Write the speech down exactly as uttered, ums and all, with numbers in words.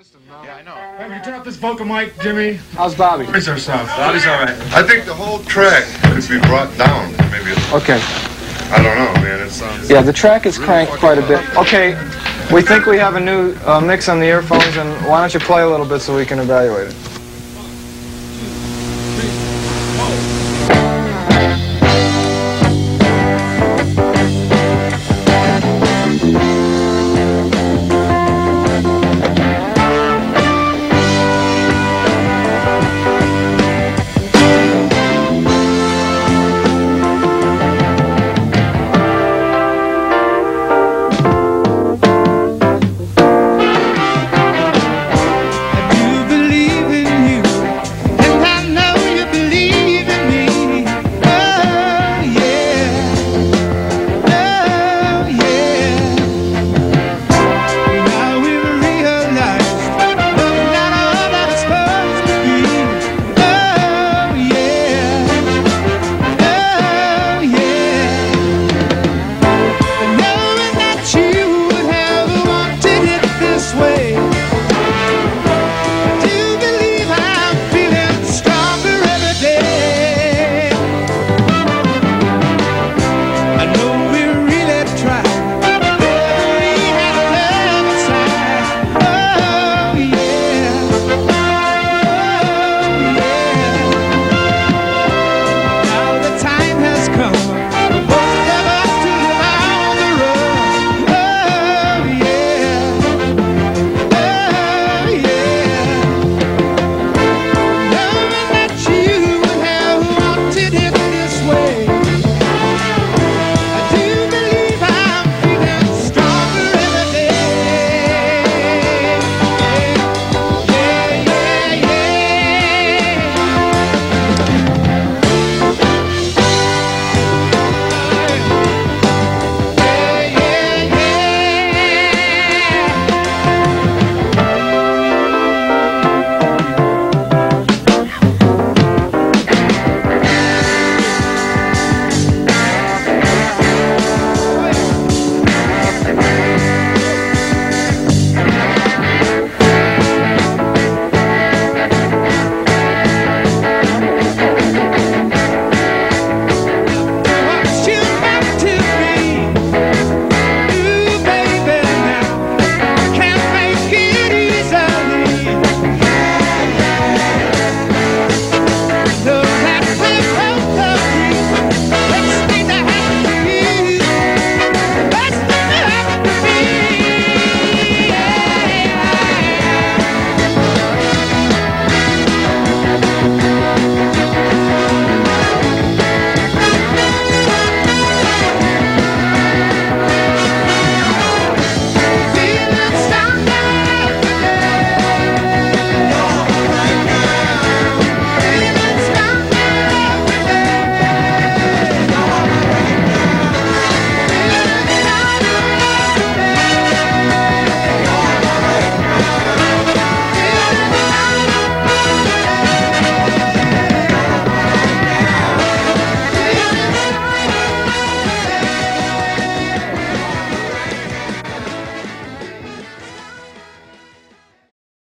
system now. Yeah, I know. Hey, would you turn up this vocal mic, Jimmy? How's Bobby? Where's our stuff? Bobby's all right. I think the whole track could be brought down. Maybe. It's, Okay. I don't know, man. It sounds. Yeah, the track is really cranked quite a bit. fucking Okay, we think we have a new uh, mix on the earphones, and why don't you play a little bit so we can evaluate it?